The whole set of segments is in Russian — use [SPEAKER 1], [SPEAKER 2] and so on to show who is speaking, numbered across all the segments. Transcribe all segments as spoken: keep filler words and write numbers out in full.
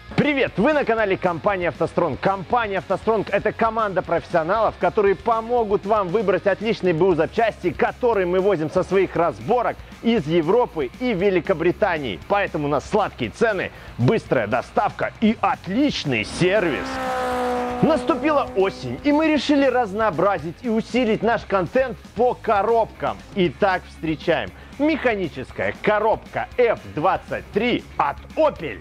[SPEAKER 1] Привет! Вы на канале компании «АвтоСтронг». Компания «АвтоСтронг» — это команда профессионалов, которые помогут вам выбрать отличные БУ запчасти, которые мы возим со своих разборок из Европы и Великобритании. Поэтому у нас сладкие цены, быстрая доставка и отличный сервис. Наступила осень, и мы решили разнообразить и усилить наш контент по коробкам. Итак, встречаем механическая коробка эф двадцать три от Opel.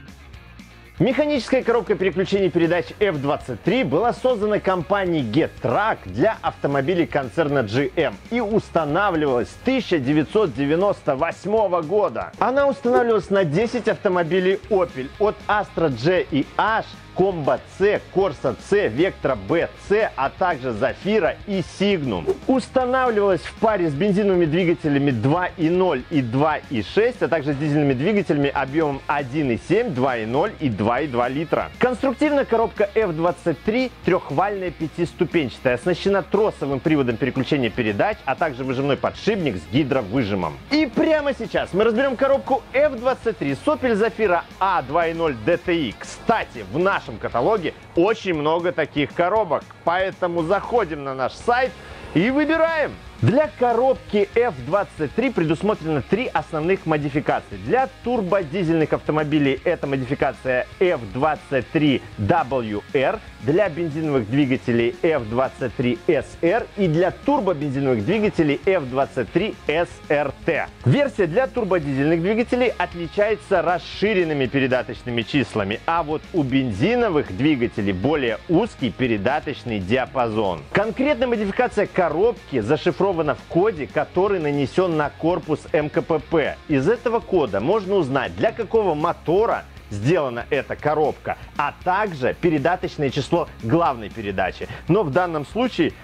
[SPEAKER 1] Механическая коробка переключения передач эф двадцать три была создана компанией Getrag для автомобилей концерна джи эм и устанавливалась с тысяча девятьсот девяносто восьмого года. Она устанавливалась на десять автомобилей Opel от Astra J и H, Combo C, Corsa C, Vectra B C, а также Zafira и Signum. Устанавливалась в паре с бензиновыми двигателями два и ноль и два и шесть, а также с дизельными двигателями объемом один и семь, два и ноль и два и два литра. Конструктивно коробка эф двадцать три трехвальная пятиступенчатая, оснащена тросовым приводом переключения передач, а также выжимной подшипник с гидровыжимом. И прямо сейчас мы разберем коробку эф двадцать три с Opel Zafira а два и ноль ди ти и. Кстати, в нашем В нашем каталоге очень много таких коробок, поэтому заходим на наш сайт и выбираем. Для коробки эф двадцать три предусмотрено три основных модификации. Для турбодизельных автомобилей это модификация эф двадцать три дабл ю ар, для бензиновых двигателей эф двадцать три эс ар и для турбобензиновых двигателей эф двадцать три эс эр ти. Версия для турбодизельных двигателей отличается расширенными передаточными числами, а вот у бензиновых двигателей более узкий передаточный диапазон. Конкретная модификация коробки зашифрована в коде, который нанесен на корпус эм ка пэ пэ. Из этого кода можно узнать, для какого мотора сделана эта коробка, а также передаточное число главной передачи. Но в данном случае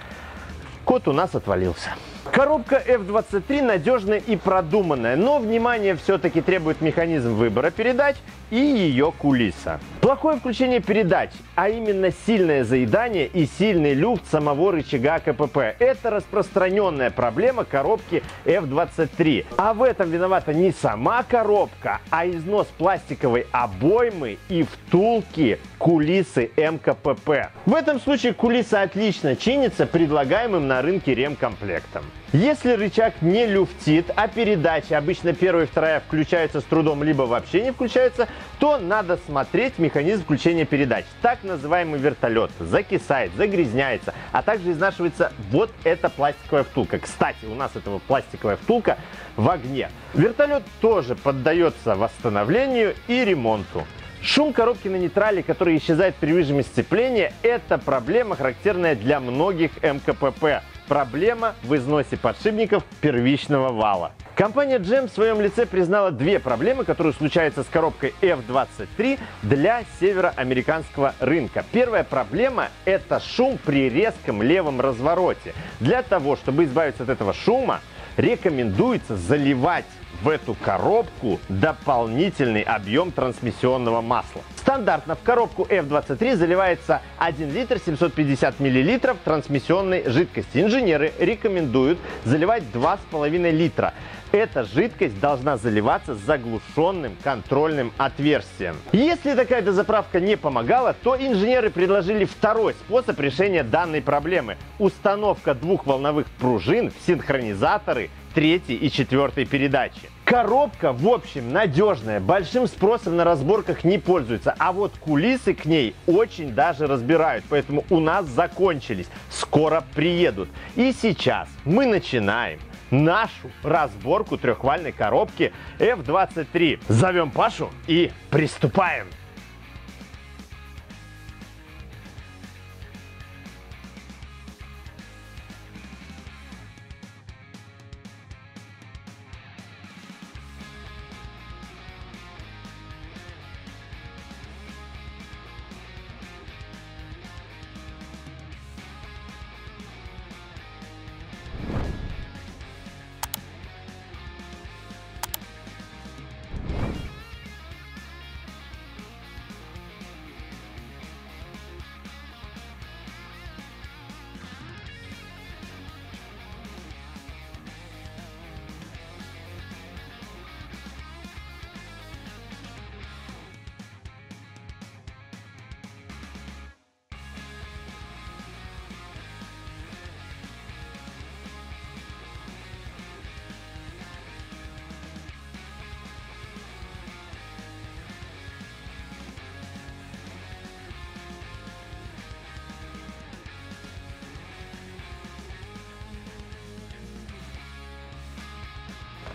[SPEAKER 1] код у нас отвалился. Коробка эф двадцать три надежная и продуманная, но внимание все-таки требует механизм выбора передач и ее кулиса. Плохое включение передач, а именно сильное заедание и сильный люфт самого рычага ка пэ пэ – это распространенная проблема коробки эф двадцать три. А в этом виновата не сама коробка, а износ пластиковой обоймы и втулки кулисы эм ка пэ пэ. В этом случае кулиса отлично чинится предлагаемым на рынке ремкомплектом. Если рычаг не люфтит, а передачи, обычно первая и вторая, включаются с трудом, либо вообще не включаются, то надо смотреть механизм включения передач. Так называемый вертолет закисает, загрязняется, а также изнашивается вот эта пластиковая втулка. Кстати, у нас эта пластиковая втулка в огне. Вертолет тоже поддается восстановлению и ремонту. Шум коробки на нейтрале, который исчезает при выжиме сцепления, это проблема, характерная для многих эм ка пэ пэ. Проблема в износе подшипников первичного вала. Компания джи эм в своем лице признала две проблемы, которые случаются с коробкой эф двадцать три для североамериканского рынка. Первая проблема – это шум при резком левом развороте. Для того, чтобы избавиться от этого шума, рекомендуется заливать в эту коробку дополнительный объем трансмиссионного масла. Стандартно в коробку эф двадцать три заливается один литр семьсот пятьдесят миллилитров трансмиссионной жидкости. Инженеры рекомендуют заливать два с половиной литра. Эта жидкость должна заливаться с заглушенным контрольным отверстием. Если такая дозаправка не помогала, то инженеры предложили второй способ решения данной проблемы – установка двух волновых пружин в синхронизаторы третьей и четвертой передачи. Коробка, в общем, надежная, большим спросом на разборках не пользуется, а вот кулисы к ней очень даже разбирают, поэтому у нас закончились, скоро приедут. И сейчас мы начинаем нашу разборку трехвальной коробки эф двадцать три. Зовем Пашу и приступаем!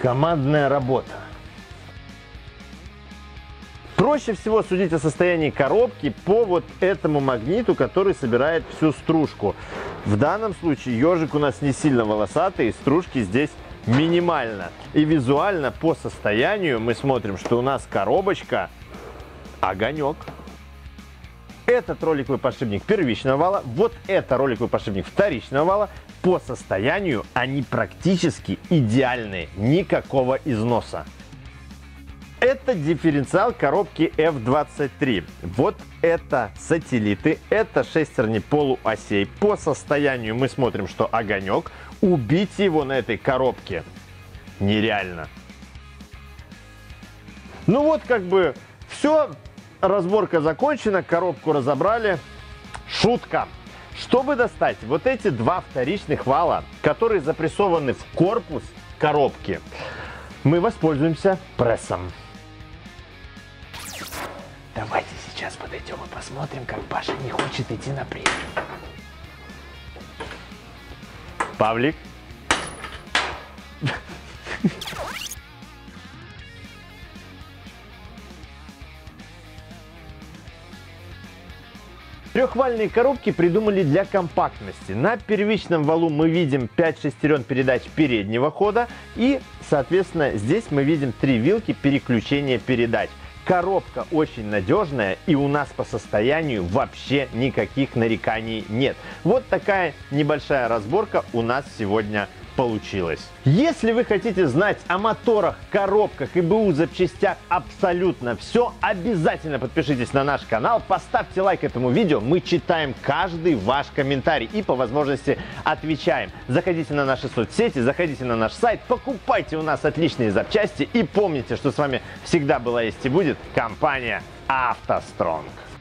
[SPEAKER 1] Командная работа. Проще всего судить о состоянии коробки по вот этому магниту, который собирает всю стружку. В данном случае ежик у нас не сильно волосатый, и стружки здесь минимально. И визуально по состоянию мы смотрим, что у нас коробочка огонек. Этот роликовый подшипник первичного вала, вот это роликовый подшипник вторичного вала. По состоянию они практически идеальные, никакого износа. Это дифференциал коробки эф двадцать три. Вот это сателлиты, это шестерни полуосей. По состоянию мы смотрим, что огонек. Убить его на этой коробке нереально. Ну вот как бы все. Разборка закончена, коробку разобрали. Шутка. Чтобы достать вот эти два вторичных вала, которые запрессованы в корпус коробки, мы воспользуемся прессом. Давайте сейчас подойдем и посмотрим, как Паша не хочет идти на пресс. Павлик. Трехвальные коробки придумали для компактности. На первичном валу мы видим пять шестерен передач переднего хода и, соответственно, здесь мы видим три вилки переключения передач. Коробка очень надежная, и у нас по состоянию вообще никаких нареканий нет. Вот такая небольшая разборка у нас сегодня получилась. Если вы хотите знать о моторах, коробках и БУ запчастях абсолютно все, обязательно подпишитесь на наш канал, поставьте лайк этому видео, мы читаем каждый ваш комментарий и по возможности отвечаем. Заходите на наши соцсети, заходите на наш сайт, покупайте у нас отличные запчасти и помните, что с вами всегда была, есть и будет компания автостронг.